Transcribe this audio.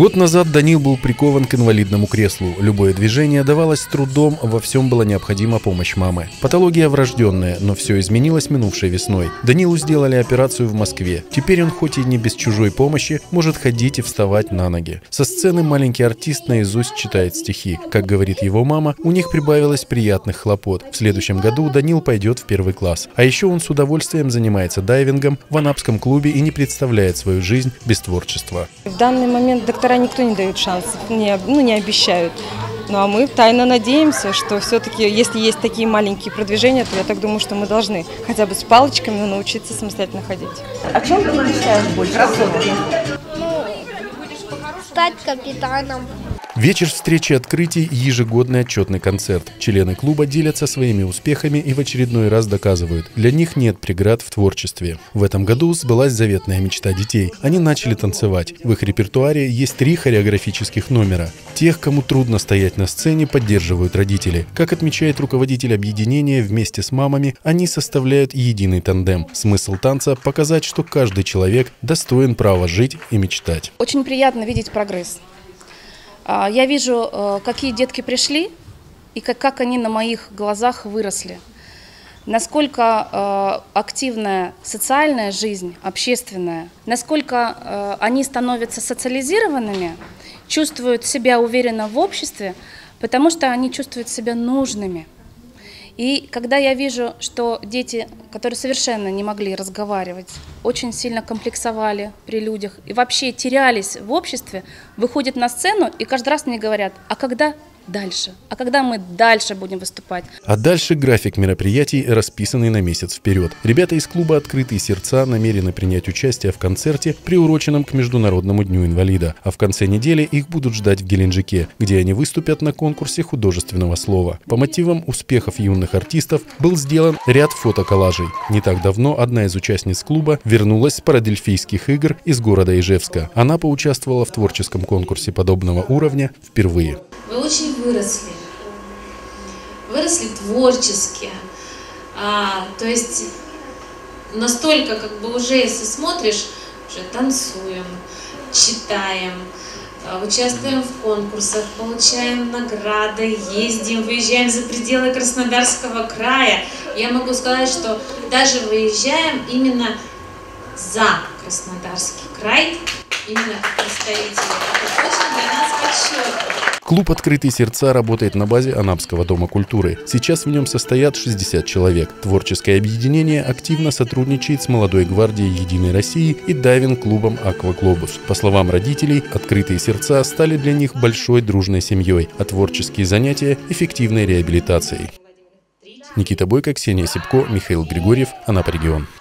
Год назад Данил был прикован к инвалидному креслу. Любое движение давалось с трудом, во всем была необходима помощь мамы. Патология врожденная, но все изменилось минувшей весной. Данилу сделали операцию в Москве. Теперь он, хоть и не без чужой помощи, может ходить и вставать на ноги. Со сцены маленький артист наизусть читает стихи. Как говорит его мама, у них прибавилось приятных хлопот. В следующем году Данил пойдет в 1 класс. А еще он с удовольствием занимается дайвингом в Анапском клубе и не представляет свою жизнь без творчества. В данный момент доктора никто не дает шансов, не обещают. Ну а мы тайно надеемся, что все-таки, если есть такие маленькие продвижения, то я так думаю, что мы должны хотя бы с палочками научиться самостоятельно ходить. О чем ты мечтаешь больше всего? Стать капитаном. Вечер встречи открытий – ежегодный отчетный концерт. Члены клуба делятся своими успехами и в очередной раз доказывают – для них нет преград в творчестве. В этом году сбылась заветная мечта детей. Они начали танцевать. В их репертуаре есть 3 хореографических номера. Тех, кому трудно стоять на сцене, поддерживают родители. Как отмечает руководитель объединения, вместе с мамами они составляют единый тандем. Смысл танца – показать, что каждый человек достоин права жить и мечтать. Очень приятно видеть прогресс. Я вижу, какие детки пришли и как они на моих глазах выросли. Насколько активная социальная жизнь, общественная, насколько они становятся социализированными, чувствуют себя уверенно в обществе, потому что они чувствуют себя нужными. И когда я вижу, что дети, которые совершенно не могли разговаривать, очень сильно комплексовали при людях и вообще терялись в обществе, выходят на сцену и каждый раз мне говорят: а когда дальше? А когда мы дальше будем выступать? А дальше график мероприятий, расписанный на месяц вперед. Ребята из клуба «Открытые сердца» намерены принять участие в концерте, приуроченном к Международному дню инвалида. А в конце недели их будут ждать в Геленджике, где они выступят на конкурсе художественного слова. По мотивам успехов юных артистов был сделан ряд фотоколлажей. Не так давно одна из участниц клуба вернулась с парадельфийских игр из города Ижевска. Она поучаствовала в творческом конкурсе подобного уровня впервые. Вы очень выросли творчески, то есть настолько, уже если смотришь, уже танцуем, читаем, участвуем в конкурсах, получаем награды, ездим, выезжаем за пределы Краснодарского края. Я могу сказать, что даже выезжаем именно за Краснодарский край, именно как представители. Это очень для нас почетно. Клуб «Открытые сердца» работает на базе Анапского дома культуры. Сейчас в нем состоят 60 человек. Творческое объединение активно сотрудничает с молодой гвардией «Единой России» и дайвинг-клубом «Акваглобус». По словам родителей, «Открытые сердца» стали для них большой дружной семьей, а творческие занятия – эффективной реабилитацией. Никита Бойко, Ксения Сипко, Михаил Григорьев, Анапа регион.